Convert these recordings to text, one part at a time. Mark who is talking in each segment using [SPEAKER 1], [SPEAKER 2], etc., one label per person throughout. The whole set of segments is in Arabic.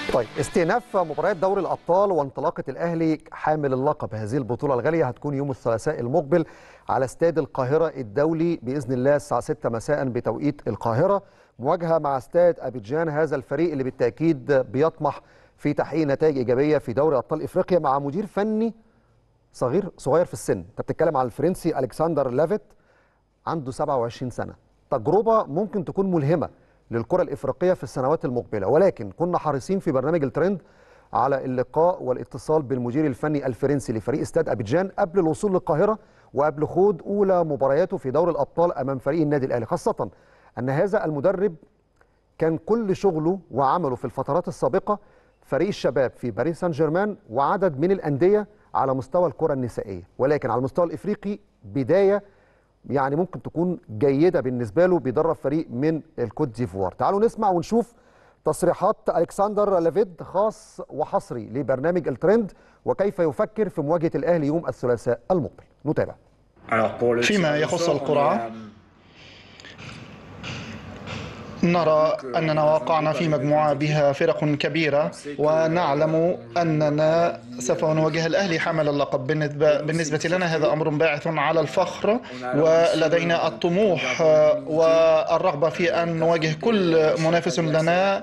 [SPEAKER 1] طيب، استئناف مباريات دوري الأبطال وانطلاقة الأهلي حامل اللقب هذه البطولة الغالية هتكون يوم الثلاثاء المقبل على استاد القاهرة الدولي بإذن الله الساعة 6 مساء بتوقيت القاهرة، مواجهة مع استاد أبيجان. هذا الفريق اللي بالتأكيد بيطمح في تحقيق نتائج إيجابية في دوري أبطال إفريقيا مع مدير فني صغير في السن. أنت بتتكلم على الفرنسي ألكسندر لافيت، عنده 27 سنة. تجربة ممكن تكون ملهمة للكرة الإفريقية في السنوات المقبلة، ولكن كنا حريصين في برنامج الترند على اللقاء والاتصال بالمدير الفني الفرنسي لفريق استاد أبيجان قبل الوصول للقاهرة وقبل خوض أولى مبارياته في دوري الأبطال أمام فريق النادي الأهلي، خاصة أن هذا المدرب كان كل شغله وعمله في الفترات السابقة فريق الشباب في باريس سان جيرمان وعدد من الأندية على مستوى الكرة النسائية، ولكن على المستوى الإفريقي بداية يعني ممكن تكون جيدة بالنسبة له، بيدرب فريق من الكوت ديفوار. تعالوا نسمع ونشوف تصريحات ألكسندر لافيد خاص وحصري لبرنامج الترند وكيف يفكر في مواجهة الأهلي يوم الثلاثاء المقبل. نتابع.
[SPEAKER 2] فيما يخص القرعة، نرى أننا وقعنا في مجموعة بها فرق كبيرة، ونعلم أننا سوف نواجه الأهلي حامل اللقب. بالنسبة لنا هذا أمر باعث على الفخر، ولدينا الطموح والرغبة في أن نواجه كل منافس لنا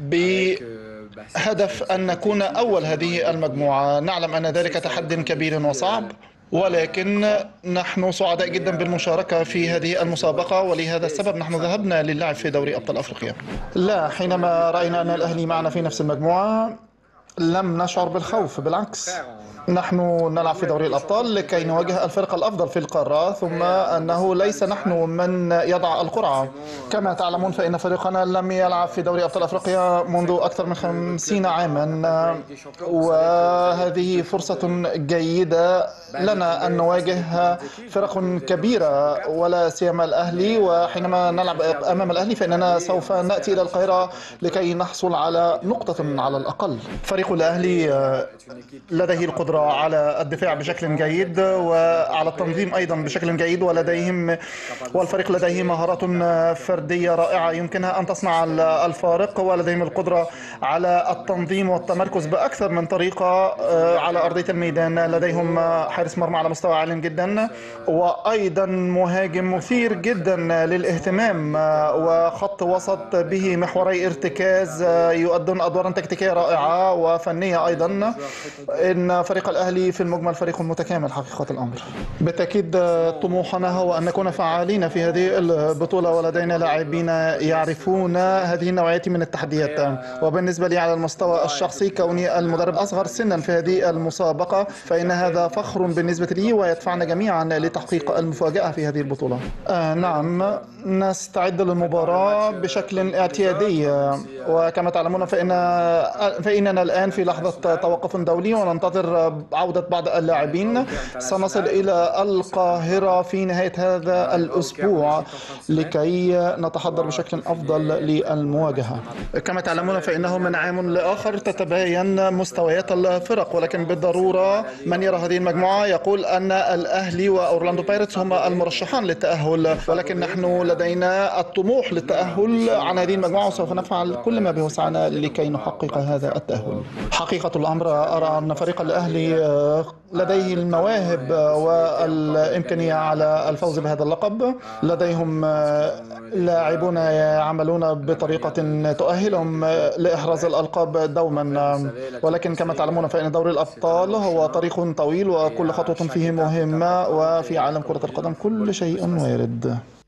[SPEAKER 2] بهدف أن نكون أول هذه المجموعة. نعلم أن ذلك تحدي كبير وصعب، ولكن نحن سعداء جدا بالمشاركة في هذه المسابقة، ولهذا السبب نحن ذهبنا للعب في دوري أبطال أفريقيا. لا، حينما رأينا أن الأهلي معنا في نفس المجموعة لم نشعر بالخوف، بالعكس، نحن نلعب في دوري الأبطال لكي نواجه الفرق الأفضل في القارة، ثم أنه ليس نحن من يضع القرعة. كما تعلمون فإن فريقنا لم يلعب في دوري أبطال أفريقيا منذ أكثر من 50 عاما، وهذه فرصة جيدة لنا أن نواجه فرق كبيرة ولا سيما الأهلي، وحينما نلعب أمام الأهلي فإننا سوف نأتي إلى القاهرة لكي نحصل على نقطة على الأقل. فريق الأهلي لديه القدرة على الدفاع بشكل جيد وعلى التنظيم أيضا بشكل جيد، والفريق لديه مهارات فردية رائعة يمكنها أن تصنع الفارق، ولديهم القدرة على التنظيم والتمركز بأكثر من طريقة على أرضية الميدان. لديهم حارس مرمى على مستوى عال جدا، وأيضا مهاجم مثير جدا للاهتمام، وخط وسط به محوري ارتكاز يؤدون أدوارا تكتيكية رائعة وفنية أيضا. إن فريق الأهلي في المجمل فريق متكامل حقيقة الأمر. بالتأكيد طموحنا هو أن نكون فعالين في هذه البطولة، ولدينا لاعبين يعرفون هذه النوعية من التحديات. وبالنسبة لي على المستوى الشخصي، كوني المدرب أصغر سنا في هذه المسابقة، فإن هذا فخر بالنسبة لي ويدفعنا جميعا لتحقيق المفاجأة في هذه البطولة. نعم، نستعد للمباراة بشكل اعتيادي، وكما تعلمون فإننا الآن في لحظة توقف دولي وننتظر عودة بعض اللاعبين. سنصل إلى القاهرة في نهاية هذا الأسبوع لكي نتحضر بشكل أفضل للمواجهة. كما تعلمون فإنه من عام لآخر تتباين مستويات الفرق، ولكن بالضرورة من يرى هذه المجموعة يقول أن الأهلي وأورلاندو بايرتس هما المرشحان للتأهل، ولكن نحن لدينا الطموح للتأهل عن هذه المجموعة، وسوف نفعل كل ما بوسعنا لكي نحقق هذا التأهل. حقيقة الأمر أرى أن فريق الأهلي لديه المواهب والإمكانية على الفوز بهذا اللقب. لديهم لاعبون يعملون بطريقة تؤهلهم لإحراز الألقاب دوما، ولكن كما تعلمون فإن دوري الأبطال هو طريق طويل وكل خطوة فيه مهمة، وفي عالم كرة القدم كل شيء وارد.